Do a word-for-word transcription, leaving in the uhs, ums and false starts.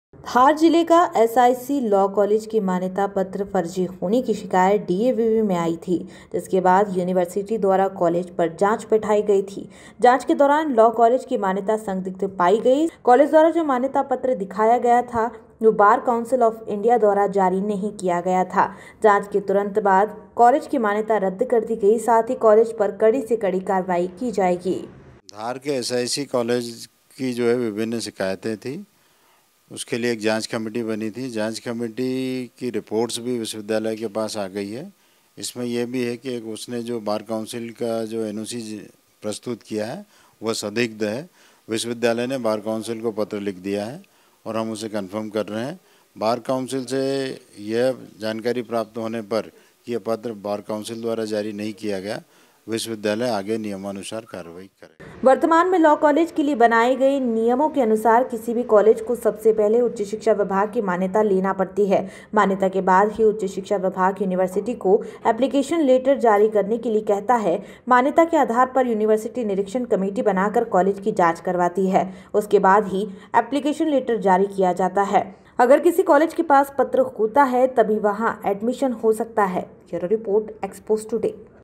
धार जिले का एसआईस law college की मान्यता पत्र फर्जी होने की शिकायत डीएवीवी में आई थी, जिसके बाद यूनिवर्सिटी द्वारा कॉलेज पर जांच बैठाई गई थी। जांच के दौरान लॉ कॉलेज की मान्यता संदिग्ध पाई गई। कॉलेज द्वारा जो मान्यता पत्र दिखाया गया था वो बार काउंसिल ऑफ इंडिया द्वारा जारी नहीं किया गया था। जांच के तुरंत बाद कॉलेज की मान्यता रद्द कर दी गई। साथ ही कॉलेज पर कड़ी से कड़ी कार्रवाई की जाएगी। धार के एसआईसी कॉलेज की जो है विभिन्न शिकायतें थी, उसके लिए एक जांच कमेटी बनी थी। जांच कमेटी की रिपोर्ट्स भी विश्वविद्यालय के पास आ गई है। इसमें यह भी है कि उसने जो बार काउंसिल का जो एनओसी प्रस्तुत किया है वह संदिग्ध है। विश्वविद्यालय ने बार काउंसिल को पत्र लिख दिया है और हम उसे कंफर्म कर रहे हैं। बार काउंसिल से यह जानकारी प्राप्त होने पर कि यह पत्र बार काउंसिल द्वारा जारी नहीं किया गया, विश्वविद्यालय आगे नियमानुसार कार्रवाई करे। वर्तमान में लॉ कॉलेज के लिए बनाए गए नियमों के अनुसार किसी भी कॉलेज को सबसे पहले उच्च शिक्षा विभाग की मान्यता लेना पड़ती है। मान्यता के बाद ही उच्च शिक्षा विभाग यूनिवर्सिटी को एप्लीकेशन लेटर जारी करने के लिए कहता है। मान्यता के आधार पर यूनिवर्सिटी निरीक्षण कमेटी बनाकर कॉलेज की जाँच करवाती है। उसके बाद ही एप्लीकेशन लेटर जारी किया जाता है। अगर किसी कॉलेज के पास पत्र होता है तभी वहाँ एडमिशन हो सकता है। Bureau report, expose today.